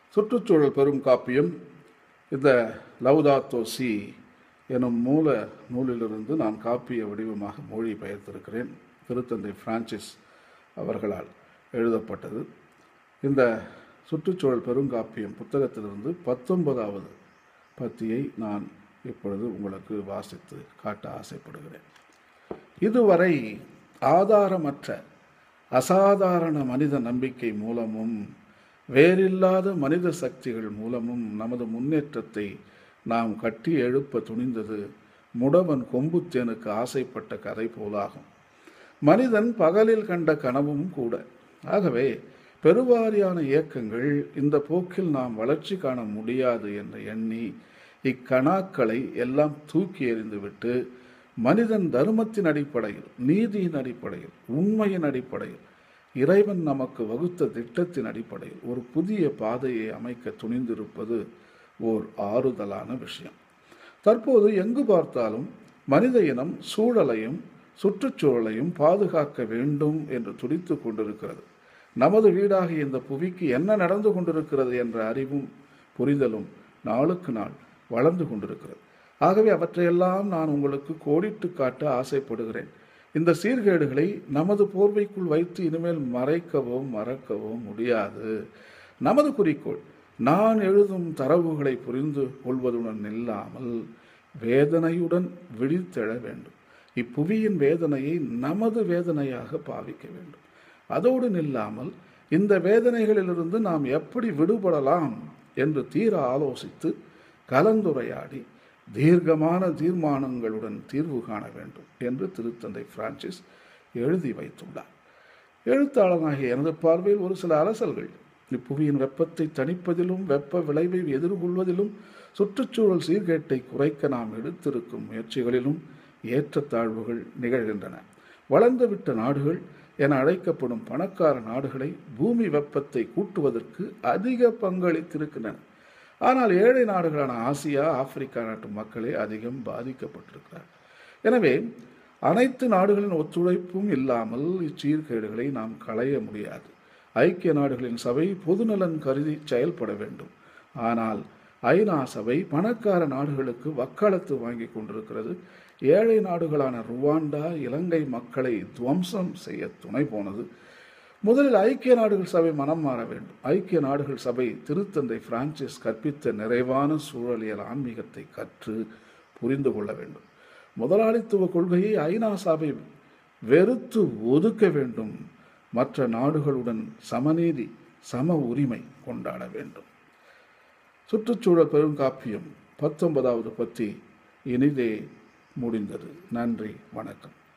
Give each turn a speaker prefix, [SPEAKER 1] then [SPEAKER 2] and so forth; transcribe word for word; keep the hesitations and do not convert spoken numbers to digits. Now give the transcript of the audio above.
[SPEAKER 1] சுற்றுச்சூழல் பெரும் காப்பியம் இந்த லௌதாத்தோ சி எனும் மூல நூலிலிருந்து நான் காப்பிய வடிவமாக மொழி பெயர்த்திருக்கிறேன். திருத்தந்தை பிரான்சிஸ் அவர்களால் எழுதப்பட்டது. இந்த சுற்றுச்சூழல் பெருங்காப்பியம் புத்தகத்திலிருந்து பத்தொன்பதாவது பத்தியை நான் இப்பொழுது உங்களுக்கு வாசித்து காட்ட ஆசைப்படுகிறேன். இதுவரை ஆதாரமற்ற அசாதாரண மனித நம்பிக்கை மூலமும் வேறில்லாத மனித சக்திகள் மூலமும் நமது முன்னேற்றத்தை நாம் கட்டி எழுப்ப துணிந்தது முடவன் கொம்புத்தேனுக்கு ஆசைப்பட்ட கதை போலாகும். மனிதன் பகலில் கண்ட கனவும் கூட. ஆகவே பெருவாரியான இயக்கங்கள் இந்த போக்கில் நாம் வளர்ச்சி காண முடியாது என்று எண்ணி இக்கணாக்களை எல்லாம் தூக்கி எறிந்துவிட்டு மனிதன் தர்மத்தின் அடிப்படையில், நீதியின் அடிப்படையில், உண்மையின் அடிப்படையில், இறைவன் நமக்கு வகுத்த திட்டத்தின் அடிப்படையில் ஒரு புதிய பாதையை அமைக்க துணிந்திருப்பது ஓர் ஆறுதலான விஷயம். தற்போது எங்கு பார்த்தாலும் மனித இனம் சூழலையும் சுற்றுச்சூழலையும் பாதுகாக்க வேண்டும் என்று துடித்து கொண்டிருக்கிறது. நமது வீடாகிய இந்த புவிக்கு என்ன நடந்து கொண்டிருக்கிறது என்ற அறிவும் புரிதலும் நாளுக்கு நாள் வளர்ந்து கொண்டிருக்கிறது. ஆகவே அவற்றையெல்லாம் நான் உங்களுக்கு கோடிட்டு காட்ட ஆசைப்படுகிறேன். இந்த சீர்கேடுகளை நமது போர்வைக்குள் வைத்து இனிமேல் மறைக்கவோ மறக்கவோ முடியாது. நமது குறிக்கோள் நான் எழுதும் தரவுகளை புரிந்து கொள்வதுடன் இல்லாமல் வேதனையுடன் விழித்தெழ வேண்டும். இப்புவியின் வேதனையை நமது வேதனையாக பாவிக்க வேண்டும். அதோடு நில்லாமல் இந்த வேதனைகளிலிருந்து நாம் எப்படி விடுபடலாம் என்று தீர ஆலோசித்து கலந்துரையாடி தீர்க்கமான தீர்மானங்களுடன் தீர்வு காண வேண்டும் என்று திருத்தந்தை பிரான்சிஸ் எழுதி வைத்துள்ளார். எழுத்தாளனாகிய எனது பார்வையில் ஒரு சில அலசல்கள் இப்புவியின் வெப்பத்தை தணிப்பதிலும் வெப்ப விளைவை எதிர்கொள்வதிலும் சுற்றுச்சூழல் சீர்கேட்டை குறைக்க நாம் எடுத்திருக்கும் முயற்சிகளிலும் ஏற்றத்தாழ்வுகள் நிகழ்கின்றன. வளர்ந்துவிட்ட நாடுகள் என அழைக்கப்படும் பணக்கார நாடுகளை பூமி வெப்பத்தை கூட்டுவதற்கு அதிக பங்களித்திருக்கின்றன. ஆனால் ஏழை நாடுகளான ஆசியா, ஆப்பிரிக்கா நாட்டு மக்களே அதிகம் பாதிக்கப்பட்டிருக்கிறார். எனவே அனைத்து நாடுகளின் ஒத்துழைப்பும் இல்லாமல் இச்சீர்கேடுகளை நாம் களைய முடியாது. ஐக்கிய நாடுகளின் சபை பொதுநலன் கருதி செயல்பட வேண்டும். ஆனால் ஐநா சபை பணக்கார நாடுகளுக்கு வக்காலத்து வாங்கி கொண்டிருக்கிறது. ஏழை நாடுகளான ருவாண்டா, இலங்கை மக்களை துவம்சம் செய்ய துணை போனது. முதலில் ஐக்கிய நாடுகள் சபை மனம் மாற வேண்டும். ஐக்கிய நாடுகள் சபை திருத்தந்தை பிரான்சிஸ் கற்பித்த நிறைவான சூழலியல் ஆன்மீகத்தை கற்று புரிந்து கொள்ள வேண்டும். முதலாளித்துவ கொள்கையை ஐநா சபை வெறுத்து ஒதுக்க வேண்டும். மற்ற நாடுகளுடன் சமநீதி, சம உரிமை கொண்டாட வேண்டும். சுற்றுச்சூழல் பெருங்காப்பியம் பத்தொன்பதாவது பத்தி இனிதே முடிந்தது. நன்றி, வணக்கம்.